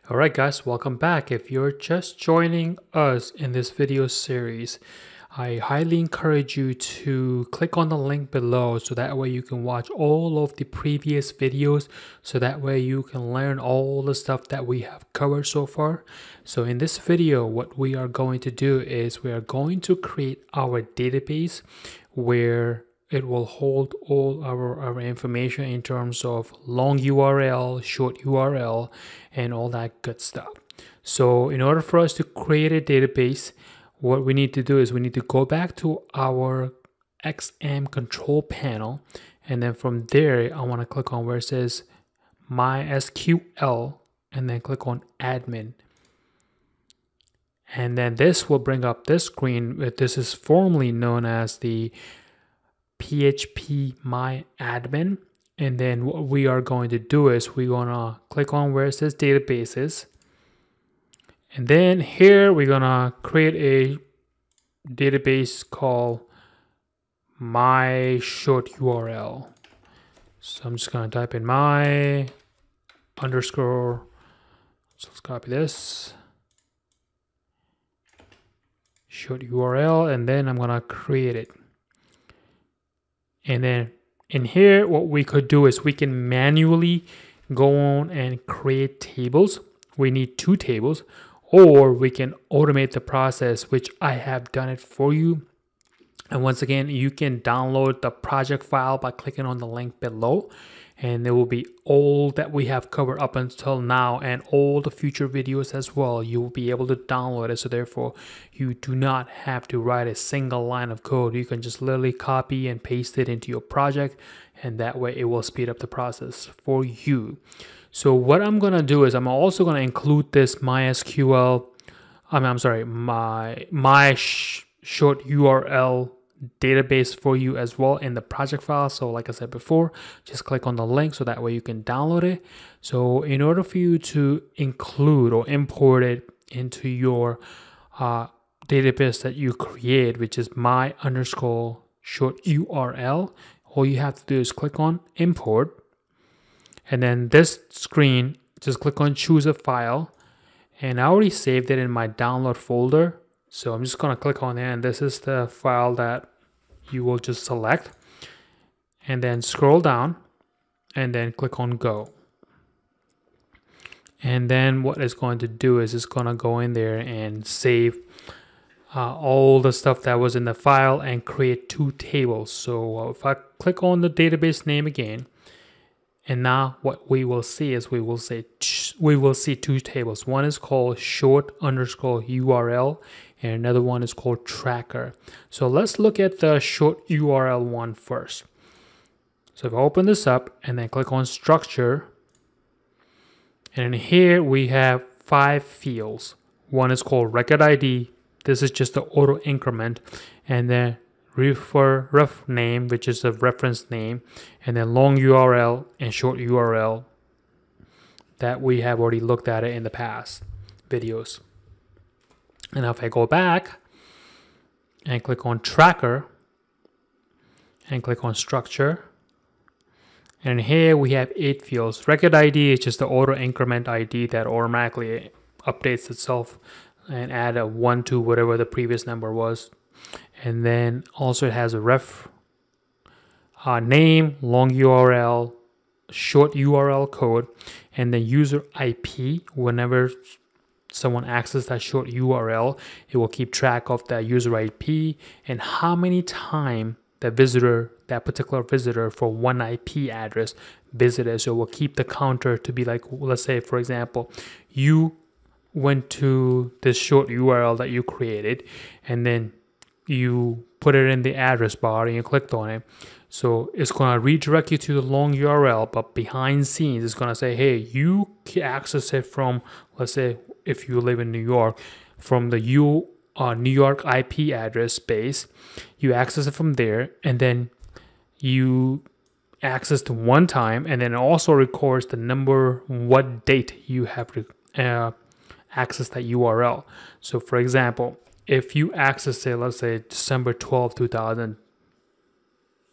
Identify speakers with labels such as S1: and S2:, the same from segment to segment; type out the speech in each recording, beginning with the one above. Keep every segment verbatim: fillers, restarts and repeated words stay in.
S1: Alright guys, welcome back. If you're just joining us in this video series, I highly encourage you to click on the link below so that way you can watch all of the previous videos, so that way you can learn all the stuff that we have covered so far. So in this video, what we are going to do is we are going to create our database where it will hold all our, our information in terms of long U R L, short U R L, and all that good stuff. So in order for us to create a database, what we need to do is we need to go back to our X M control panel. And then from there, I want to click on where it says MySQL and then click on admin. And then this will bring up this screen. This is formerly known as the P H P My Admin. And then what we are going to do is we're going to click on where it says databases. And then here we're going to create a database called my short U R L. So I'm just going to type in my underscore. So let's copy this short U R L, and then I'm going to create it. And then in here, what we could do is we can manually go on and create tables. We need two tables, or we can automate the process, which I have done it for you. And once again, you can download the project file by clicking on the link below, and there will be all that we have covered up until now and all the future videos as well. You will be able to download it, so therefore you do not have to write a single line of code. You can just literally copy and paste it into your project, and that way it will speed up the process for you. So what I'm gonna do is I'm also gonna include this MySQL, I mean, I'm sorry, my my sh short U R L database for you as well in the project file. So like I said before, just click on the link so that way you can download it. So in order for you to include or import it into your uh, database that you create, which is my underscore short U R L, all you have to do is click on import, and then this screen, just click on choose a file, and I already saved it in my download folder. So I'm just going to click on there, and this is the file that you will just select, and then scroll down and then click on go. And then what it's going to do is it's going to go in there and save uh, all the stuff that was in the file and create two tables. So uh, if I click on the database name again, and now what we will see is we will say we will see two tables. One is called short underscore U R L, and another one is called tracker. So let's look at the short U R L one first. So if I open this up and then click on structure, and in here we have five fields. One is called record I D. This is just the auto increment, and then refer ref name, which is the reference name, and then long U R L and short U R L that we have already looked at it in the past videos. And if I go back and click on tracker and click on structure, and here we have eight fields. Record I D is just the auto increment I D that automatically updates itself and add a one to whatever the previous number was. And then also it has a ref uh, name, long U R L, short U R L code, and then user I P. Whenever someone accesses that short U R L, it will keep track of that user I P and how many times the visitor, that particular visitor for one I P address visited. So it will keep the counter to be like, let's say, for example, you went to this short U R L that you created, and then you put it in the address bar and you clicked on it. So it's going to redirect you to the long U R L, but behind scenes, it's going to say, hey, you can access it from, let's say, if you live in New York, from the U, uh, New York I P address space, you access it from there, and then you access it one time, and then it also records the number, what date you have uh, accessed that U R L. So for example, if you access it, let's say December twelfth, two thousand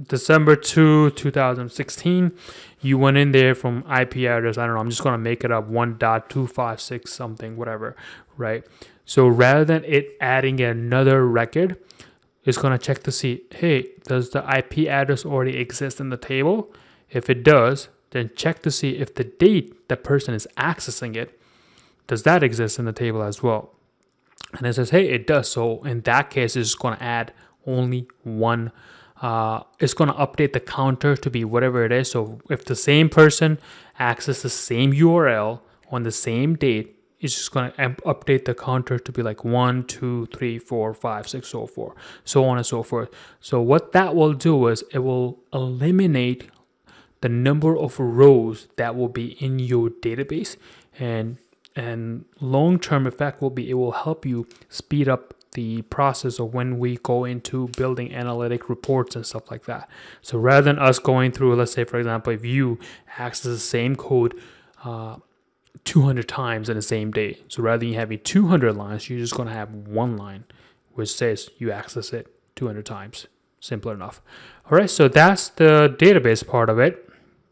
S1: December second, two thousand sixteen. You went in there from I P address, I don't know, I'm just going to make it up, one dot two five six something, whatever, right? So rather than it adding another record, it's going to check to see, hey, does the I P address already exist in the table? If it does, then check to see if the date the person is accessing it, does that exist in the table as well? And it says, hey, it does. So in that case, it's going to add only one. Uh, it's going to update the counter to be whatever it is. So if the same person accesses the same U R L on the same date, it's just going to update the counter to be like one, two, three, four, five, six, so forth, so on and so forth. So what that will do is it will eliminate the number of rows that will be in your database, and and long-term effect will be it will help you speed up the process of when we go into building analytic reports and stuff like that. So rather than us going through, let's say for example, if you access the same code uh, two hundred times in the same day, so rather than having two hundred lines, you're just going to have one line which says you access it two hundred times. Simple enough. All right, so that's the database part of it.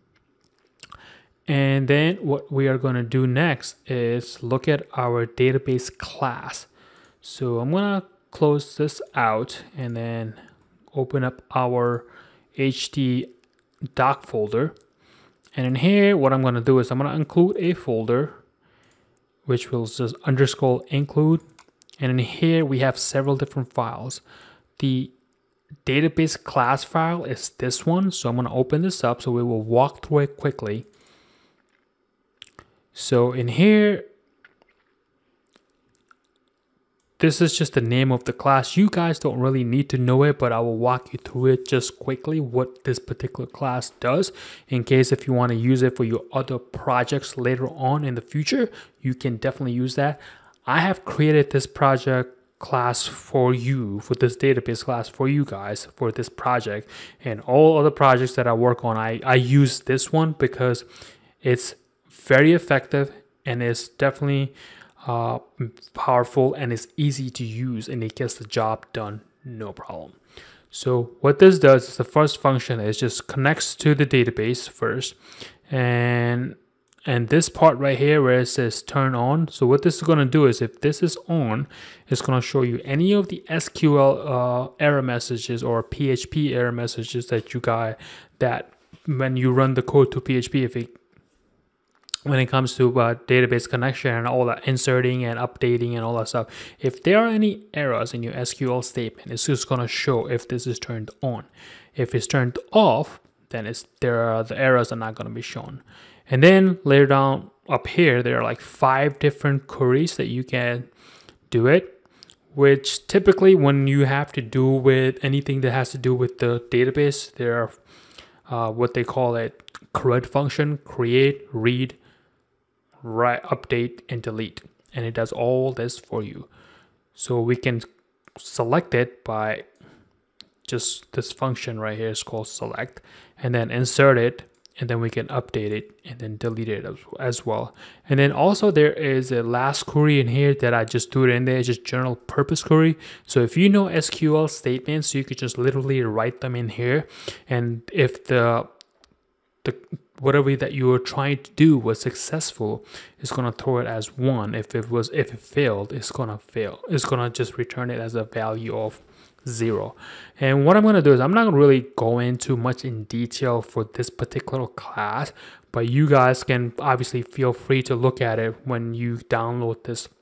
S1: And then what we are going to do next is look at our database class. So I'm going to close this out and then open up our H D doc folder. And in here, what I'm going to do is I'm going to include a folder, which will just underscore include. And in here, we have several different files. The database class file is this one. So I'm going to open this up so we will walk through it quickly. So in here, this is just the name of the class. You guys don't really need to know it, but I will walk you through it just quickly what this particular class does. In case if you want to use it for your other projects later on in the future, you can definitely use that. I have created this project class for you, for this database class for you guys, for this project. And all other projects that I work on, I, I use this one because it's very effective and it's definitely uh, powerful and it's easy to use and it gets the job done no problem. So what this does is the first function is just connects to the database first, and and this part right here where it says turn on. So what this is going to do is if this is on, it's going to show you any of the S Q L uh, error messages or P H P error messages that you got, that when you run the code to P H P, if it when it comes to uh, database connection and all that inserting and updating and all that stuff, if there are any errors in your S Q L statement, it's just going to show if this is turned on. If it's turned off, then it's there are the errors are not going to be shown. And then later down up here, there are like five different queries that you can do it, which typically when you have to do with anything that has to do with the database, there are uh, what they call it CRUD function: create, read, write, update, and delete. And it does all this for you. So we can select it by just this function right here is called select, and then insert it, and then we can update it and then delete it as well. And then also there is a last query in here that I just threw it in there. It's just general purpose query. So if you know S Q L statements, you could just literally write them in here. And if the the whatever that you were trying to do was successful, it's gonna throw it as one. If it was if it failed, it's gonna fail. It's gonna just return it as a value of zero. And what I'm going to do is I'm not going to really go into much in detail for this particular class, but you guys can obviously feel free to look at it when you download this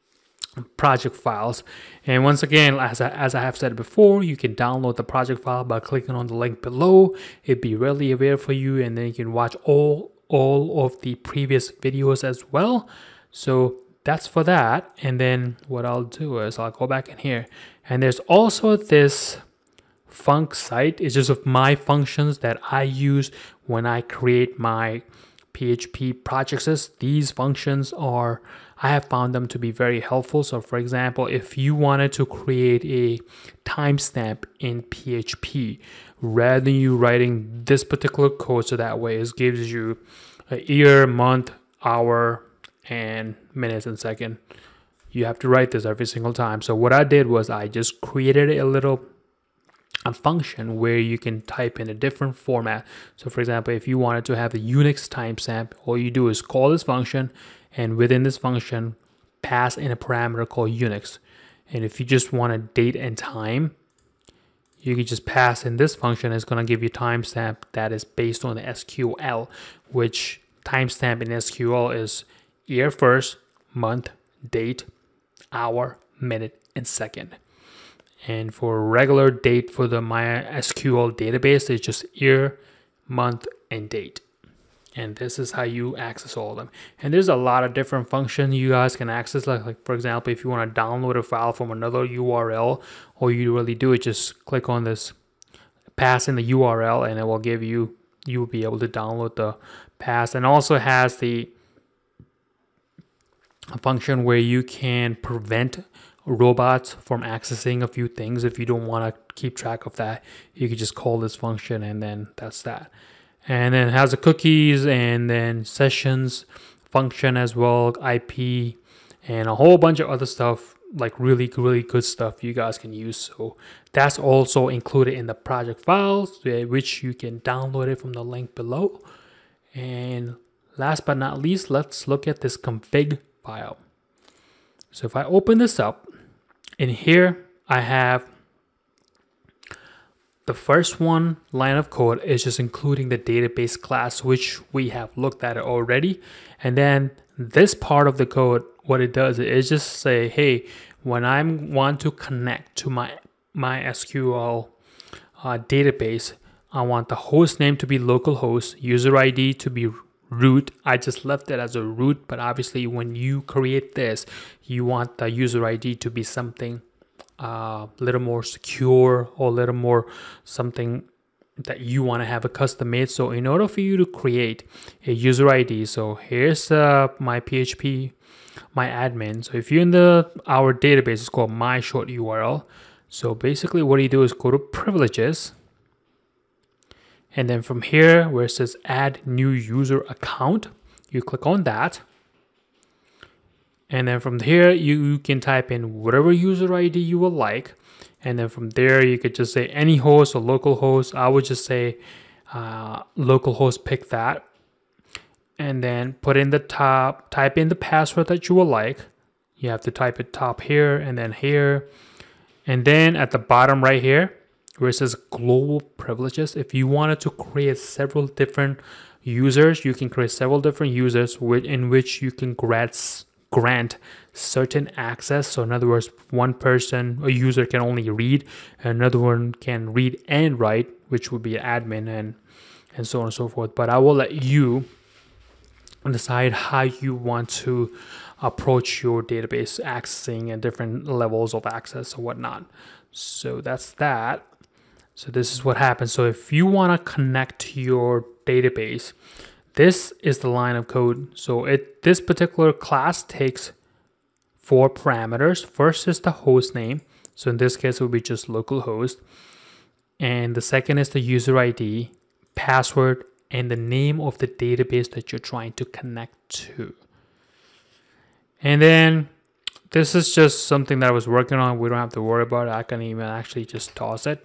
S1: project files. And once again, as I, as I have said before, you can download the project file by clicking on the link below. It'd be readily available for you, and then you can watch all all of the previous videos as well. So that's for that. And then what I'll do is I'll go back in here, and there's also this func site. It's just of my functions that I use when I create my P H P projects. These functions are, I have found them to be very helpful. So for example, if you wanted to create a timestamp in P H P, rather than you writing this particular code, so that way it gives you a year, month, hour, and minutes and second, you have to write this every single time. So what I did was I just created a little a function where you can type in a different format. So for example, if you wanted to have the Unix timestamp, all you do is call this function, and within this function pass in a parameter called Unix. And if you just want a date and time, you can just pass in this function. It's going to give you timestamp that is based on the S Q L, which timestamp in S Q L is year first, month, date, hour, minute, and second. And for regular date for the MySQL database, it's just year, month, and date. And this is how you access all of them. And there's a lot of different functions you guys can access. Like, like for example, if you want to download a file from another U R L, all you really do is just click on this, pass in the U R L, and it will give you, you will be able to download the pass. And also has the function where you can prevent robots from accessing a few things. If you don't want to keep track of that, you can just call this function, and then that's that. And then it has the cookies and then sessions function as well, I P, and a whole bunch of other stuff, like really, really good stuff you guys can use. So that's also included in the project files, which you can download it from the link below. And last but not least, let's look at this config file. So if I open this up, in here I have the first one line of code is just including the database class, which we have looked at it already. And then this part of the code, what it does is just say, hey, when I want to connect to my MySQL uh, database, I want the host name to be localhost, user I D to be root. I just left it as a root, but obviously when you create this, you want the user I D to be something a uh, little more secure, or a little more something that you want to have a custom made. So in order for you to create a user I D, so here's uh, my P H P, my admin. So if you're in the our database, it's called my short U R L. So basically what you do is go to privileges, and then from here where it says add new user account, you click on that. And then from here, you, you can type in whatever user I D you would like. And then from there, you could just say any host or local host. I would just say uh, localhost, pick that. And then put in the top, type in the password that you would like. You have to type it top here and then here. And then at the bottom right here, where it says global privileges, if you wanted to create several different users, you can create several different users with, in which you can grant grant certain access. So in other words, one person, a user can only read, and another one can read and write, which would be an admin, and and so on and so forth. But I will let you decide how you want to approach your database accessing and different levels of access or whatnot. So that's that. So this is what happens. So if you want to connect to your database, this is the line of code. So it this particular class takes four parameters. First is the host name. So in this case, it will be just localhost. And the second is the user I D, password, and the name of the database that you're trying to connect to. And then this is just something that I was working on. We don't have to worry about it. I can even actually just toss it.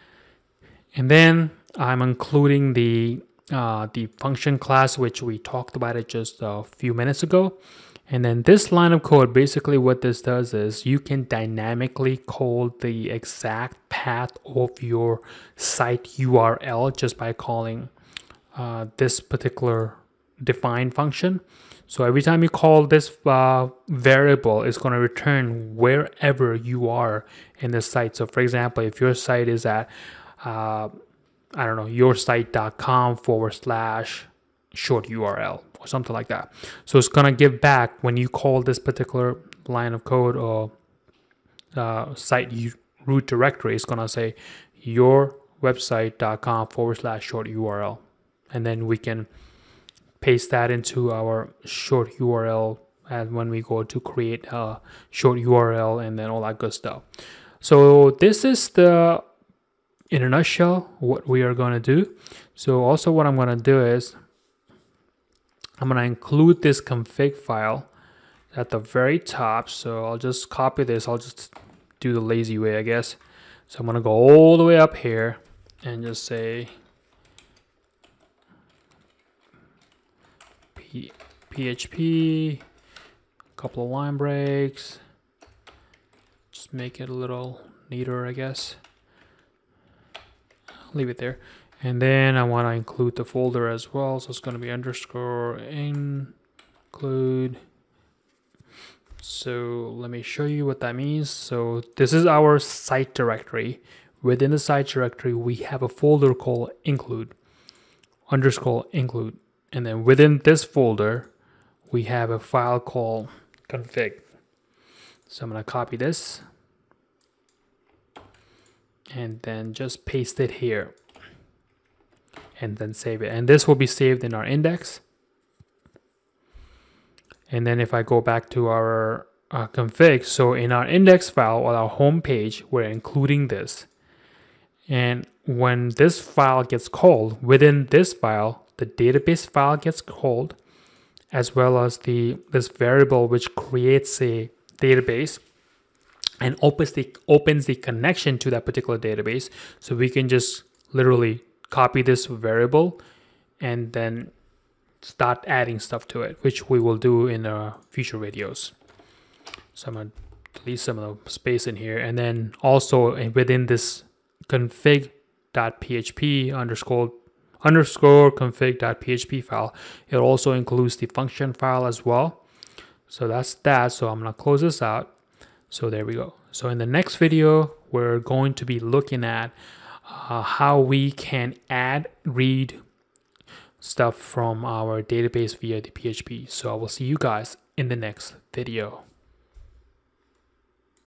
S1: And then I'm including the Uh, the function class, which we talked about it just a few minutes ago. And then this line of code, basically what this does is you can dynamically call the exact path of your site U R L just by calling uh, this particular define function. So every time you call this uh, variable, it's going to return wherever you are in the site. So for example, if your site is at uh, I don't know, yoursite.com forward slash short U R L or something like that. So it's going to give back when you call this particular line of code or uh, site root directory. It's going to say your website.com forward slash short U R L. And then we can paste that into our short U R L and when we go to create a short U R L and then all that good stuff. So this is the in a nutshell, what we are going to do. So also what I'm going to do is I'm going to include this config file at the very top. So I'll just copy this. I'll just do the lazy way, I guess. So I'm gonna go all the way up here and just say P PHP, a couple of line breaks, just make it a little neater, I guess. Leave it there. And then I want to include the folder as well. So it's going to be underscore include. So let me show you what that means. So this is our site directory. Within the site directory, we have a folder called include, underscore include. And then within this folder, we have a file called config. So I'm going to copy this and then just paste it here and then save it. And this will be saved in our index. And then if I go back to our uh, config, so in our index file on our home page, we're including this. And when this file gets called, within this file, the database file gets called, as well as the this variable which creates a database and opens the opens the connection to that particular database. So we can just literally copy this variable and then start adding stuff to it, which we will do in uh, future videos. So I'm gonna delete some of the space in here, and then also within this config.php underscore underscore config.php file, it also includes the function file as well. So that's that. So I'm gonna close this out. So there we go. So in the next video, we're going to be looking at uh, how we can add, read stuff from our database via the P H P. So I will see you guys in the next video.